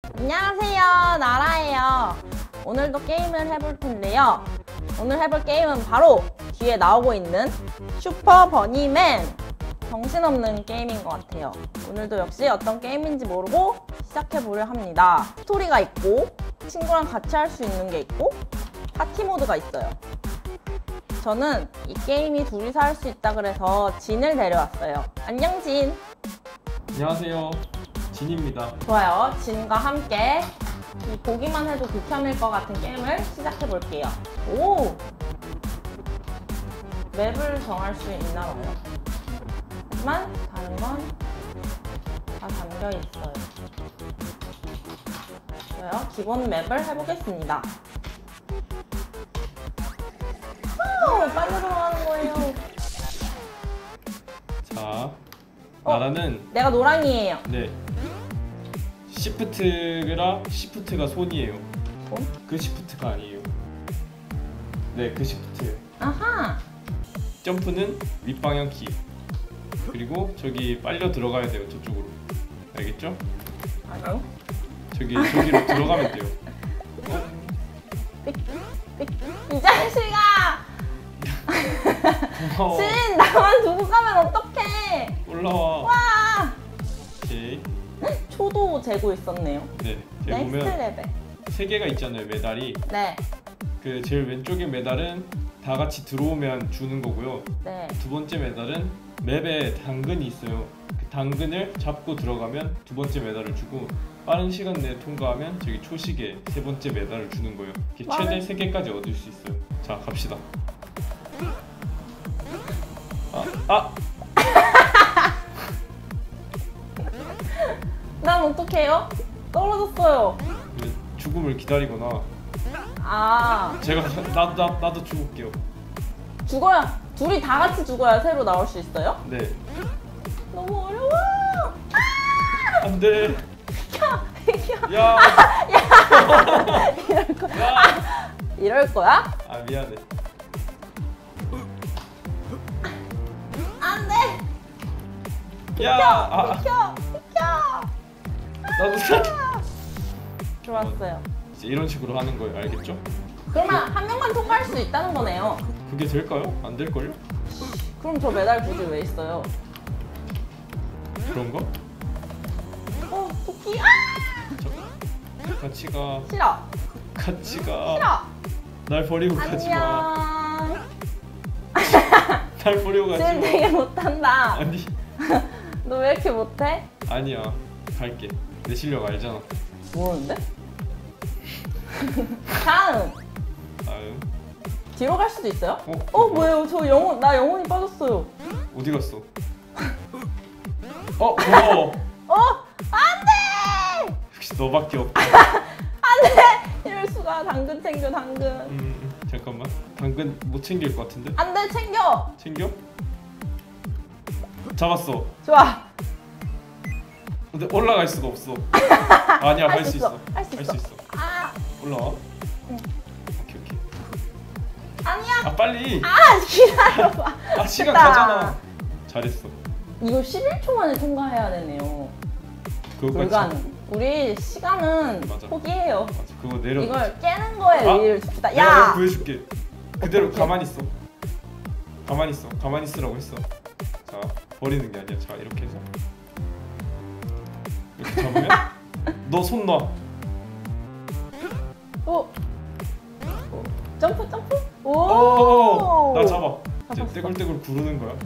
안녕하세요, 나라예요. 오늘도 게임을 해볼 텐데요. 오늘 해볼 게임은 바로 뒤에 나오고 있는 슈퍼 버니맨. 정신없는 게임인 것 같아요. 오늘도 역시 어떤 게임인지 모르고 시작해보려 합니다. 스토리가 있고 친구랑 같이 할 수 있는 게 있고 파티 모드가 있어요. 저는 이 게임이 둘이서 할 수 있다 그래서 진을 데려왔어요. 안녕, 진. 안녕하세요, 진입니다. 좋아요. 진과 함께 이 보기만 해도 극혐일 것 같은 게임을 시작해볼게요. 오! 맵을 정할 수 있나 봐요. 하지만 다른 건 다 잠겨있어요. 좋아요. 기본 맵을 해보겠습니다. 오! 빨리 들어가는 거예요. 자, 나라는 내가 노랑이에요. 네, 시프트가 손이에요. 손? 그 시프트가 아니에요. 네, 그 시프트예요. 아하! 점프는 윗방향 키. 그리고 저기 빨려 들어가야 돼요, 저쪽으로. 알겠죠? 아니요. 저기로 들어가면 돼요. 이 자식아! 고마워. 진! 나만 두고 가면 어떡해! 올라와. 와! 오케이. 초도 재고 있었네요. 네, 제가 넥스트 보면 레벨. 3개가 있잖아요, 메달이. 네. 그 제일 왼쪽에 메달은 다 같이 들어오면 주는 거고요. 네. 두 번째 메달은 맵에 당근이 있어요. 그 당근을 잡고 들어가면 두 번째 메달을 주고, 빠른 시간 내에 통과하면 저기 초식에 세 번째 메달을 주는 거예요. 이렇게 최대 3개까지 얻을 수 있어요. 자, 갑시다. 난 어떡해요? 떨어졌어요. 죽음을 기다리거나, 아, 제가 나도 죽을게요. 죽어야, 둘이 다 같이 죽어야 새로 나올 수 있어요? 네. 너무 어려워. 안돼. 이겨. 야. 이럴 거야. 야. 이럴 거야? 아, 미안해. 안 돼. 야. 비켜. 비켜. 나도 좋았어요. 이제 이런 식으로 하는 거예요. 알겠죠? 그러면 한 명만 통과할 수 있다는 거네요. 그게 될까요? 안 될걸요? 그럼 저 메달 굳이 왜 있어요? 그런 거? 토끼. 같이 가. 싫어. 같이 가. 싫어. 날 버리고 가지 마. 안녕. 날 버리고 가지 쟤는 마. 되게 못한다. 아니, 너 왜 이렇게 못해? 아니야. 갈게. 내 실력 알잖아. 모르는데? 다음. 아유. 뒤로 갈 수도 있어요? 어? 뭐예요? 나 영혼이 빠졌어요. 어디 갔어? 고마워. 안 돼! 역시 너밖에 없다. 안 돼! 이럴 수가. 당근 챙겨, 당근. 잠깐만. 당근 못 챙길 것 같은데? 안 돼, 챙겨! 챙겨? 잡았어. 좋아. 근데 올라갈 수가 없어. 아니야, 할 수 있어. 할 수 있어. 아, 올라와. 응. 오케이. 아니야. 빨리. 기다려봐. 시간 됐다. 가잖아. 잘했어. 이거 11초 만에 통과해야 되네요. 그거까지. 불가능. 우리 시간은 맞아. 포기해요. 맞아. 그거 내려. 이걸 깨는 거에 의의를 줍시다. 내가 야! 구해줄게. 그대로 어떡해? 가만히 있어. 가만히 있으라고 했어. 자, 버리는 게 아니야. 자, 이렇게 해서 이렇게 잡으면 너 손 놔. 점프. 오! 나 잡아. 이제 잡았어. 떼굴떼굴 구르는 거야.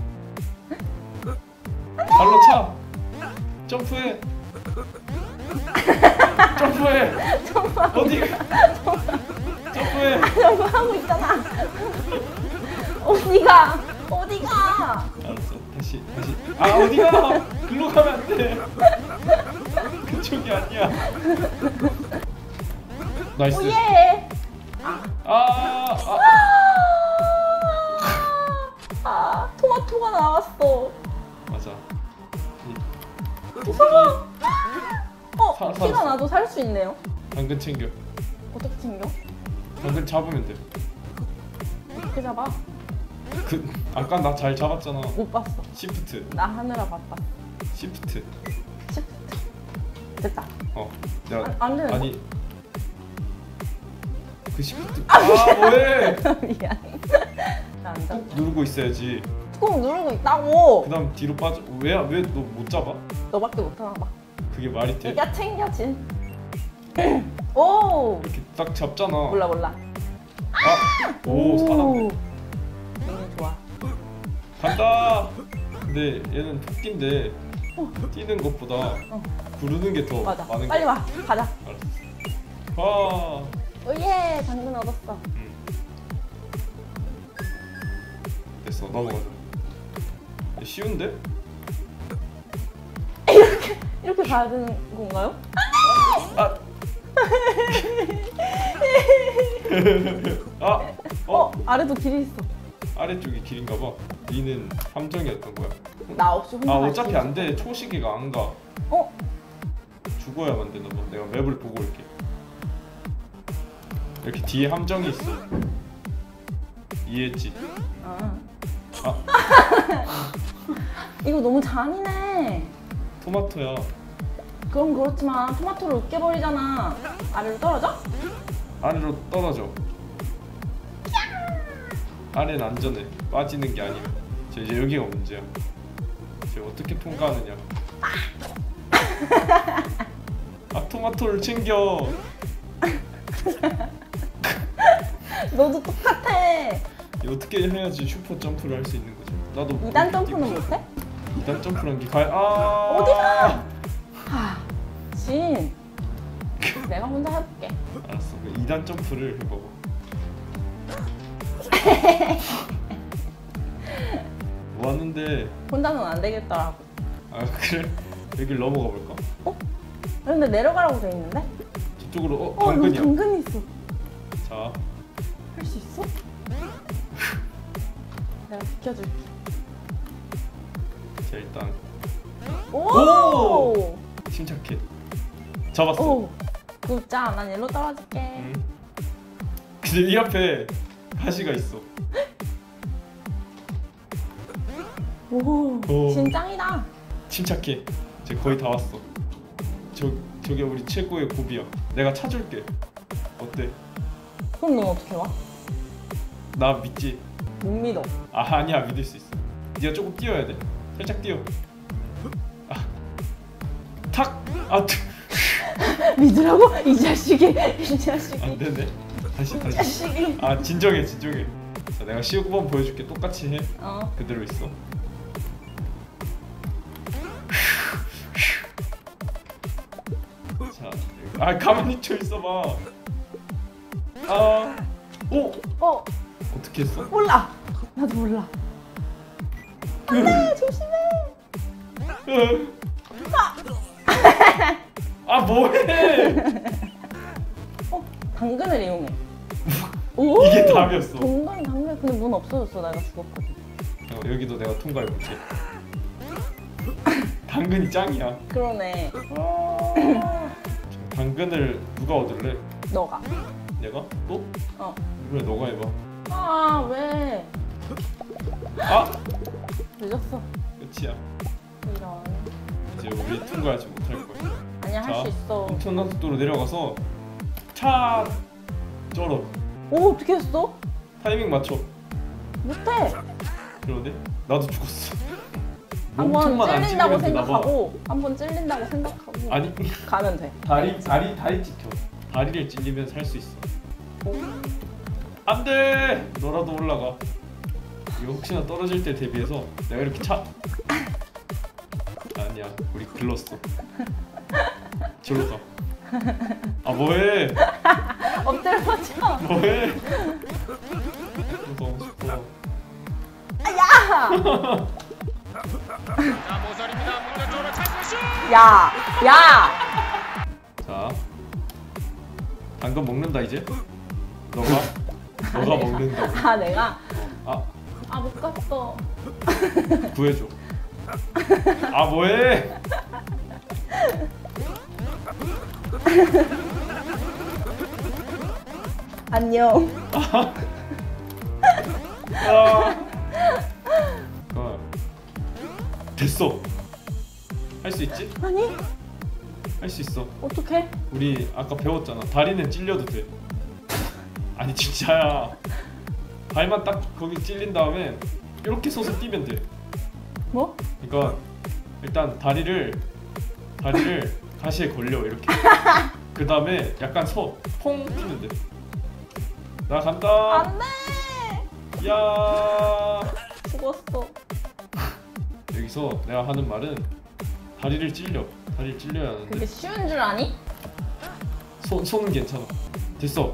발로 차. 점프해. 어디? 점프해. 점프하고 있잖아. 어디가? 알았어. 다시. 어디가? 글로 가면 안 돼. 그쪽이 아니야. 나이스. 오예! 토마토가 나왔어. 맞아. 무서워. 살았어. 피가 나도 살 수 있네요. 당근 챙겨. 어떻게 챙겨? 당근 잡으면 돼. 어떻게 잡아? 아까 나 잘 잡았잖아. 못 봤어. 시프트. 나 하느라 바빴어. 시프트. 됐다. 내가 안 되는 아니 그 시프트 뭐해? 미안. 나안 잡. 꾹 누르고 있어야지. 꾹 누르고 있다고. 그다음 뒤로 빠져. 왜 너 못 잡아? 너밖에 못하나 봐. 그게 말이 돼? 이가 챙겨진. 오. 이렇게 딱 잡잖아. 몰라. 오 사람 너무 좋아. 간다. 근데 얘는 토끼인데 뛰는 것보다 구르는 게 더 맞아. 많은 빨리 거야. 와. 가자. 알았어. 와. 오예. 당근 얻었어. 됐어. 넘어가자. 쉬운데? 이렇게 가야 되는 건가요? 아. 아래도 길이 있어. 아래쪽이 길인가 봐. 니는 함정이었던 거야. 나 없이 혼자 갈수 어차피 있어. 안 돼. 초시계가 안 가. 죽어야만 되나 봐. 내가 맵을 보고 올게. 이렇게 뒤에 함정이 있어. 이해했지? 이거 너무 잔인해. 토마토야. 그럼 그렇지만 토마토를 으깨버리잖아. 아래로 떨어져? 아래로 떨어져. 아래는 안전해. 빠지는 게 아니야. 이제 여기가 문제야. 이제 어떻게 통과하느냐. 토마토를 챙겨. 너도 똑같아. 어떻게 해야지 슈퍼 점프를 할 수 있는 거지? 나도 2단 점프는 못해? 2단 점프란 게 어디가? 진. 내가 혼자 해볼게. 알았어. 2단 점프를 해봐봐. 뭐 하는데? 혼자는 안 되겠더라고. 그래? 여길 넘어가 볼까? 근데 내려가라고 돼 있는데? 저쪽으로 여기 당근이야. 당근이 있어. 자, 할 수 있어? 내가 비켜줄게. 자 일단 오! 침착해. 잡았어. 오! 굿자, 난 일로 떨어질게. 근데 이 앞에 가시가 있어. 오, 오. 진 짱이다. 침착해. 이제 거의 다 왔어. 저게 우리 최고의 고비야. 내가 차줄게. 어때? 그럼 넌 어떻게 와? 나 믿지? 못 믿어. 아니야, 믿을 수 있어. 네가 조금 뛰어야 돼. 살짝 뛰어. 탁! 믿으라고? 이 자식이. 이 자식이. 안 되네. 다시. 자식이. 진정해. 자, 내가 15번 보여줄게. 똑같이 해. 그대로 있어. 자, 가만히 있어봐. 어떻게 했어? 몰라. 나도 몰라. 안돼, 조심해. 뭐해? 당근을 이용해. 이게 답이었어. 당근. 근데 문 없어졌어. 내가 죽었거든. 여기도 내가 통과해볼게. 당근이 짱이야. 그러네. 당근을 누가 얻을래? 너가. 내가? 또? 어. 그래, 너가 해봐. 왜? 늦었어. 끝이야. 이런. 이제 우리 통과하지 못할 거야. 아니야, 할 수 있어. 엄청난 속도로 내려가서 차 쩔어. 어떻게 했어? 타이밍 맞춰. 못해. 그러네? 나도 죽었어. 한번 몸통만 안 찔린다고 찔리면 되나 봐. 생각하고 한번 찔린다고 생각하고 아니 가면 돼. 다리 찍혀. 다리를 찔리면 살 수 있어. 안돼. 너라도 올라가. 이거 혹시나 떨어질 때 대비해서 내가 이렇게 아니야, 우리 글렀어. 저로 가. 뭐해? 엎드려 뻗쳐. 뭐해? 너무 싶어. 야! 자, 모서리입니다. 문전 쪽으로 찬스 슛! 야! 자, 당근 먹는다 이제. 너가 먹는다. 내가? 아, 못 갔어. 구해줘. 뭐해? 안녕. 됐어. 할 수 있지? 아니? 할 수 있어. 어떡해? 우리 아까 배웠잖아. 다리는 찔려도 돼. 아니 진짜야. 발만 딱 거기 찔린 다음에 이렇게 서서 뛰면 돼. 뭐? 그러니까 일단 다리를 가시에 걸려 이렇게. 그 다음에 약간 퐁 뛰면 돼. 나 간다. 안 돼! 야. 죽었어. 여기서 내가 하는 말은 다리를 찔러야 하는데. 그게 쉬운 줄 아니? 손은 괜찮아. 됐어.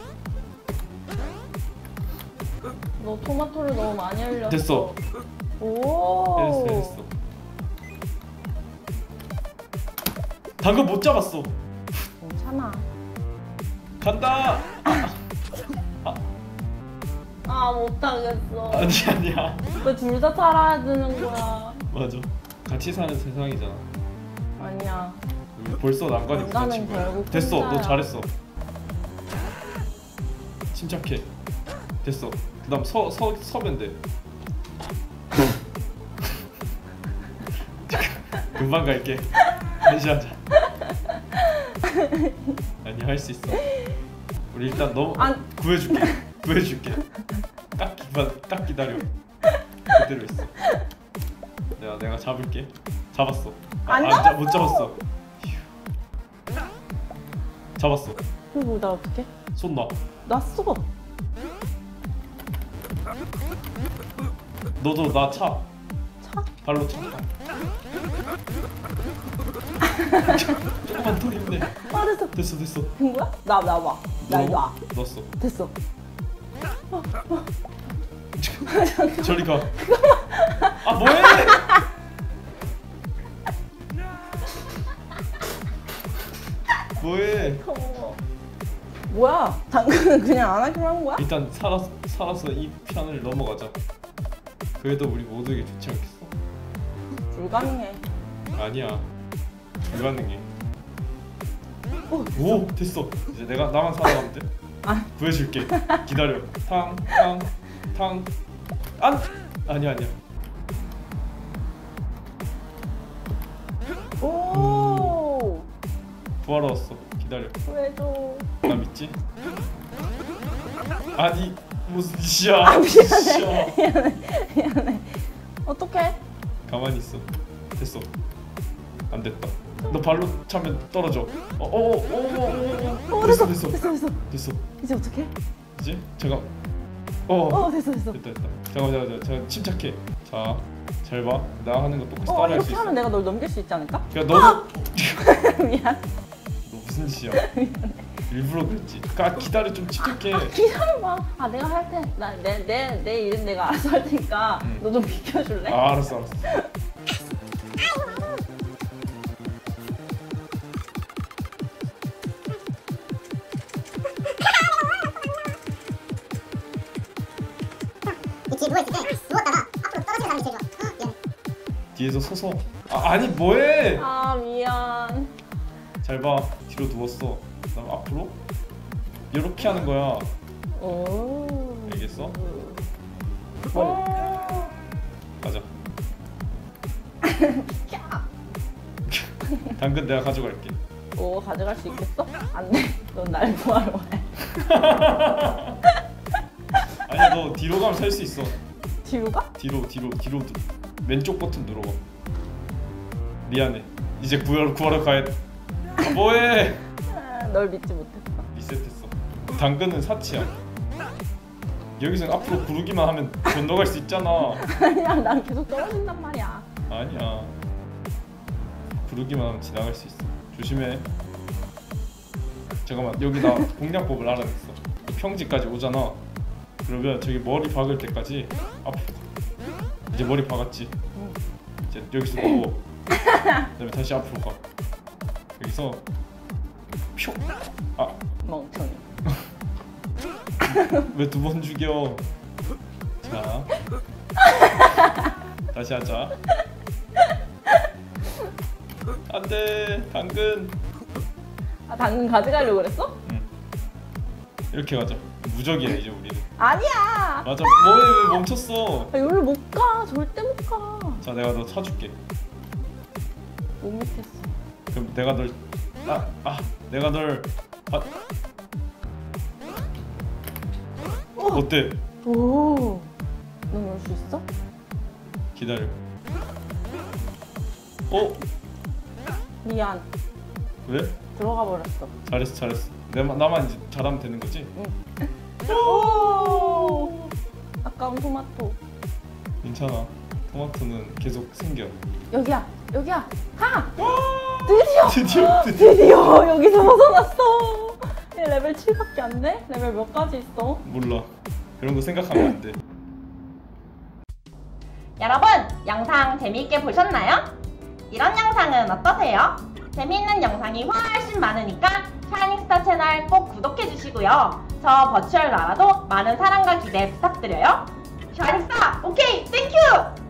너 토마토를 너무 많이 흘렸어. 됐어. 오. 됐어. 당근 못 잡았어. 괜찮아. 간다. 아, 못하겠어. 아니야. 왜 둘 다 살아야 되는 거야? 맞아. 같이 사는 세상이잖아. 아니야. 벌써 난관이 인간은 부딪힌 거야. 결국 됐어. 너 혼자야. 잘했어. 침착해. 됐어. 그다음 서면 돼. 금방 갈게. 다시 하자. 아니 할 수 있어. 우리 일단 너 구해줄게. 딱 기다려. 그대로 있어. 내가 잡을게. 잡았어. 못 잡았어. 잡았어. 그리고 나 어떡해? 손 놔. 놨어. 너도 나 차. 차? 발로 차. 조금만 더 힘내. 아, 됐어. 됐어. 된 거야? 놔봐. 나 이거 와. 넣었어. 됐어. 저리 가. 아 뭐해? 뭐해? 뭐야? 당근은 그냥 안 하기로 한 거야? 일단 살아서 이 편을 넘어가자. 그래도 우리 모두에게 좋지 않겠어? 불가능해. 아니야. 불가능해. 오 됐어. 이제 나만 살아가면 돼. 아. 구해줄게. 기다려. 탕. 아니야. 오. 구하러 왔어. 기다려. 구해줘. 나 믿지? 아니 무슨 짓이야? 미안해. 어떡해? 가만히 있어. 됐어. 안 됐다. 너 발로 차면 떨어져. 됐어. 됐어. 이제 어떡해? 이제 잠깐. 됐어. 됐다. 잠깐. 침착해. 자, 잘 봐. 나 하는 거 똑같이 따라할 수 이렇게 있어. 하면 내가 널 넘길 수 있지 않을까? 그러니까 너는 미안. 너 무슨 짓이야? 일부러 그랬지. 기다려 좀 침착해. 기다려봐. 내가 할 때, 내 일은 내가 알아서 할 테니까 너 좀 비켜줄래? 알았어. 뒤에 누워있을 때 누웠다가 앞으로 떨어지는 사람이 제일 좋아. 미안해. 뒤에서 서서. 아니 뭐해? 미안. 잘 봐. 뒤로 누웠어. 그다음 앞으로 이렇게 하는 거야. 오. 알겠어? 오. 가자. 당근 내가 가져갈게. 가져갈 수 있겠어? 안 돼. 넌 날 구하러 해. 아니 너 뒤로 가면 살 수 있어. 뒤로 가? 뒤로 왼쪽 버튼 눌러봐. 미안해. 이제 구하러 가야 돼. 뭐해? 널 믿지 못했어. 리셋했어. 당근은 사치야. 여기서 앞으로 구르기만 하면 건너갈 수 있잖아. 아니야, 난 계속 떨어진단 말이야. 아니야. 구르기만 하면 지나갈 수 있어. 조심해. 잠깐만, 여기 나 공략법을 알아냈어. 평지까지 오잖아. 그러면 저기 머리 박을 때까지 앞으로 가. 이제 머리 박았지? 이제 여기서 누워. 그다음에 다시 앞으로 가. 여기서 표. 멍청이. 왜 두 번 죽여? 자, 다시 하자. 안돼, 당근. 당근 가져가려고 그랬어? 응. 이렇게 가자. 무적이야 이제 우리는. 아니야. 맞아. 뭐해? 왜 멈췄어? 여기로 못 가. 절대 못 가. 자, 내가 너 차줄게. 못 믿겠어. 그럼 내가 널 내가 널 어때? 오. 넌 올 수 있어? 기다려. 미안. 왜? 들어가 버렸어. 잘했어. 나만 이제 잘하면 되는 거지? 오. 아까운 토마토. 괜찮아. 토마토는 계속 생겨. 여기야. 가. 드디어. 드디어 여기서 벗어났어. 얘 레벨 7밖에 안 돼? 레벨 몇 가지 있어? 몰라. 그런 거 생각하면 안 돼. 여러분, 영상 재미있게 보셨나요? 이런 영상은 어떠세요? 재미있는 영상이 훨씬 많으니까 샤이닝스타 채널 꼭 구독해주시고요. 저 버추얼 나라도 많은 사랑과 기대 부탁드려요. 샤이닝스타, 오케이, 땡큐!